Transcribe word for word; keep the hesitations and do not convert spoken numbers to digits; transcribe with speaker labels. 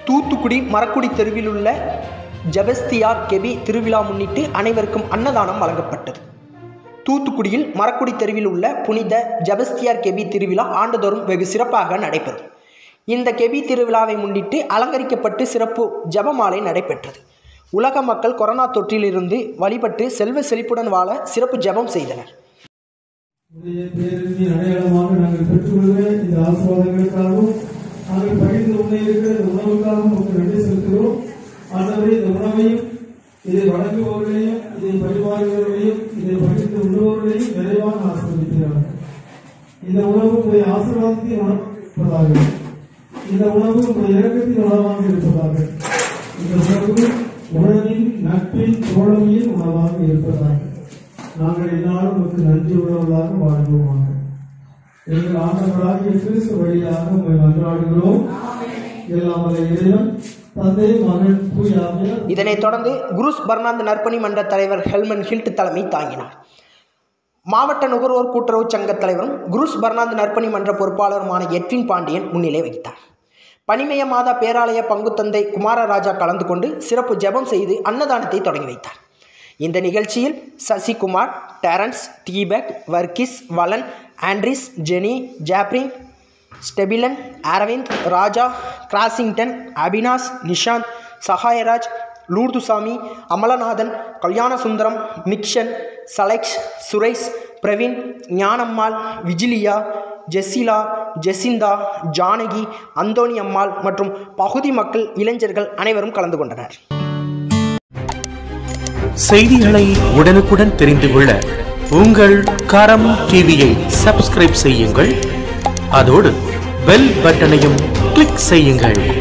Speaker 1: தூத்துக்குடி மரக்குடி தெருவில் உள்ள ஜெபஸ்தியார் கெபி திருவிழா முன்னிட்டு அனைவருக்கும் அன்னதானம் வழங்கப்பட்டது. தூத்துக்குடியில் மரக்குடி தெருவில் உள்ள புனித ஜெபஸ்தியார் கெபி திருவிழா ஆண்டுதோறும் வெகு சிறப்பாக நடைபெறும். இந்த கெபி திருவிழாவை முன்னிட்டு அலங்கரிக்கப்பட்டு சிறப்பு ஜெபமாலை நடைபெற்றது. உலக மக்கள் கொரோனா தொற்றிலிருந்து வழிபட்டு செல்வ செழிப்புடன் வாழ சிறப்பு ஜெபம் செய்தனர்.
Speaker 2: அடையாளமாக நாங்கள் பெற்றுக்கொள்கிற இந்த ஆசீர்வாதங்களுக்காகவும் நாங்கள் பகிர்ந்து உண்ண இருக்கிற இந்த உணவுக்காகவும் உங்களுக்கு நன்றி செலுத்துகிறோம். ஆண்டவரே, இந்த உணவையும் இதை வழங்குபவர்களையும் இதை பரிமாறுபவர்களையும் இதை பகிர்ந்து உண்ணுபவர்களையும் நிறைவாக ஆசீர்வதிக்கிறார்கள். இந்த உணவு உங்களுடைய ஆசீர்வாதத்தின் உணர்ப்பதாக, இந்த உணவு உங்களுடைய இறக்கத்தின் உணவாக இருப்பதாக, இந்த உணவு உணவின் நட்பின் தோழமையின் உணவாக இருப்பதாக நாங்கள் என்னாலும் உங்களுக்கு நன்றி உள்ளவர்களாக வாழ்வோமாக. எங்கள் ஆண்டவராகிய கிறிஸ்து வழியாக உங்களை மன்றாடுகிறோம். எல்லாம் வல்ல இறைவன் தந்தை, மகன், தூய ஆவியார்.
Speaker 1: இதனைத் தொடர்ந்து குருஸ் பர்னாந்து நற்பணி மன்ற தலைவர் ஹெல்மன் ஹில்ட் தலைமை தாங்கினார். மாவட்ட நுகர்வோர் கூட்டுறவு சங்க தலைவரும் குருஸ் பர்னாந்து நற்பணி மன்ற பொறுப்பாளருமான எட்வின் பாண்டியன் முன்னிலை வகித்தார். பனிமய மாதா பேராலய பங்குத்தந்தை குமாரராஜா கலந்து கொண்டு சிறப்பு ஜெபம் செய்து அன்னதானத்தை தொடங்கி வைத்தார். இந்த நிகழ்ச்சியில் Sasikumar, Terrence, Deepak, Varghese, Valan, Andrews, Jenny, ஜாப்ரின், ஸ்டெபிலன், அரவிந்த், ராஜா, கிராசிங்டன், அபினாஷ், நிஷாந்த், சகாயராஜ், லூர்துசாமி, அமலநாதன், கல்யாணசுந்தரம், மிக்ஷன், சலெக்ஸ், சுரேஷ், பிரவீன், ஞானம்மாள், விஜிலியா, ஜெசிலா, ஜெசிந்தா, ஜானகி, அந்தோணி அம்மாள் மற்றும் பகுதி மக்கள், இளைஞர்கள் அனைவரும் கலந்து கொண்டனர்.
Speaker 3: செய்திகளை உடனுக்குடன் தெரிந்து கொள்ள உங்கள் கரம் டிவியை சப்ஸ்கிரைப் செய்யுங்கள். அதோடு பெல் பட்டனையும் கிளிக் செய்யுங்கள்.